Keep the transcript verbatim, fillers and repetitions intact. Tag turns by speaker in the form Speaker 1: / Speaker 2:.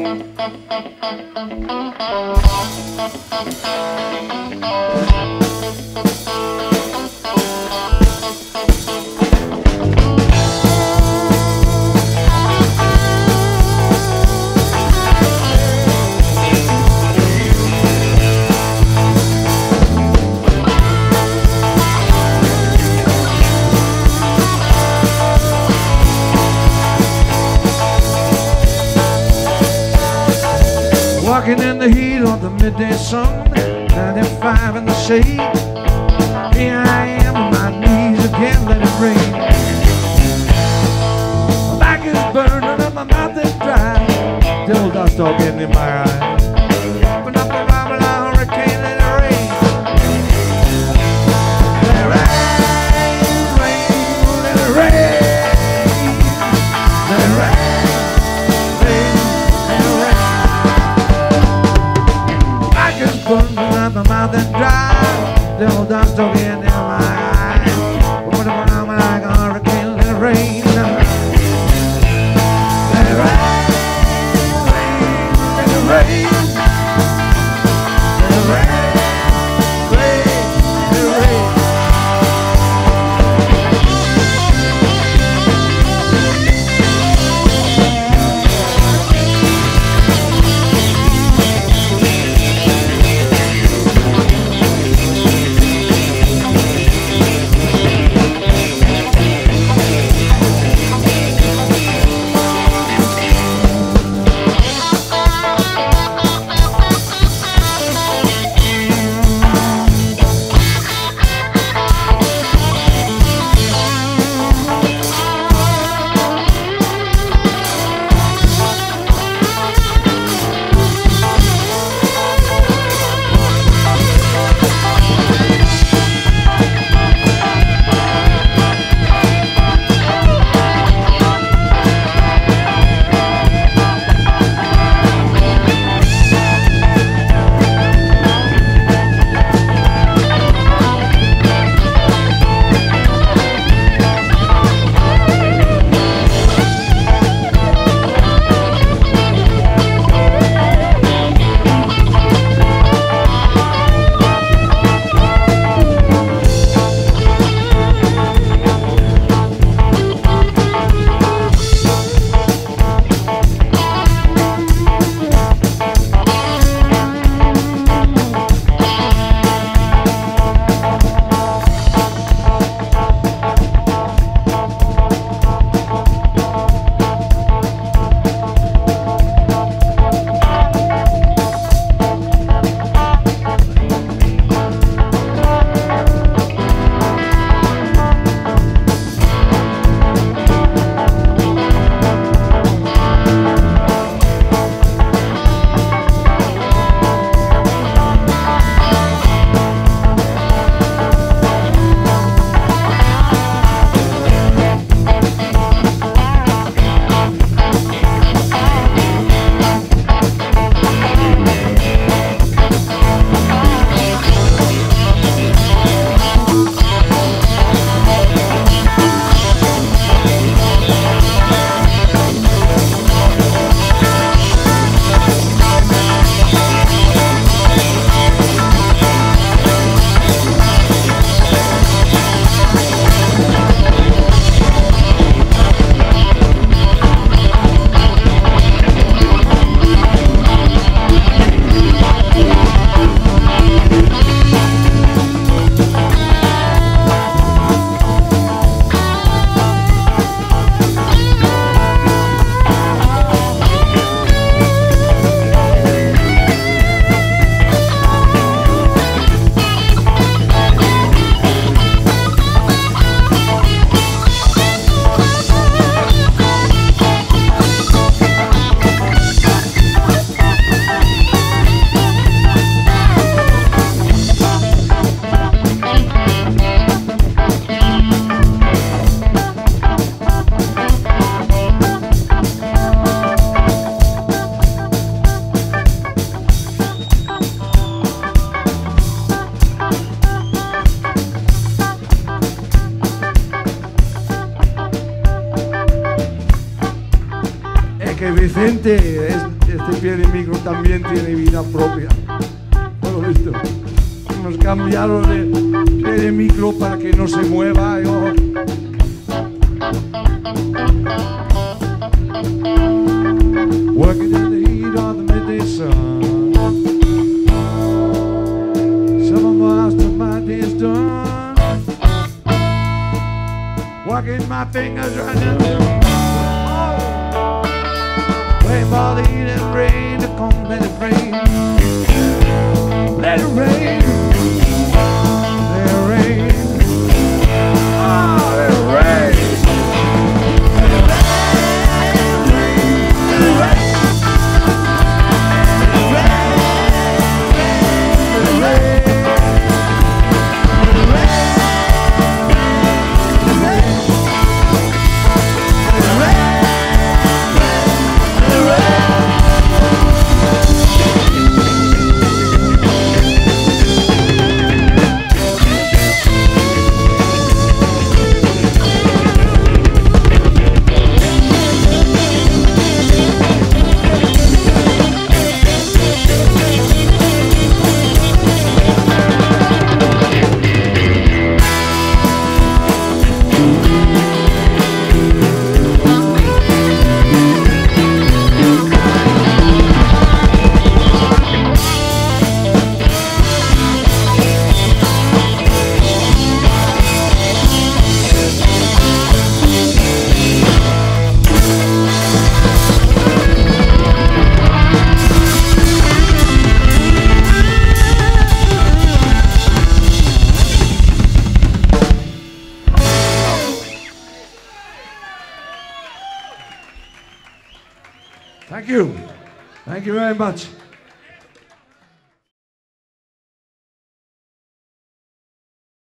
Speaker 1: Walking in the heat of the midday sun, ninety-five in the shade. Here I am on my knees again, let it rain. My back is burning and my mouth is dry. Still dust all getting in my eyes. Open up the Bible, a hurricane, let it rain. Let it rain, rain, let it rain. Let it rain. My mouth is dry, still dust all getting in my eyes. Open up my arm like a hurricane, let it rain. Let it rain, rain, let it rain. Let it rain, rain, let it rain. Que Vicente es este pie de micro también tiene vida propia. Todo esto. Nos cambiaron de pie de micro para que no se mueva. Yo. Working in the heat of the midday sun. Some miles till my day's done. Walking my fingers running. Waiting for the heat and rain to come, let it rain. Let it rain. Let it rain. Oh, let it rain. Let it rain. Let it rain. Thank you. Thank you very much.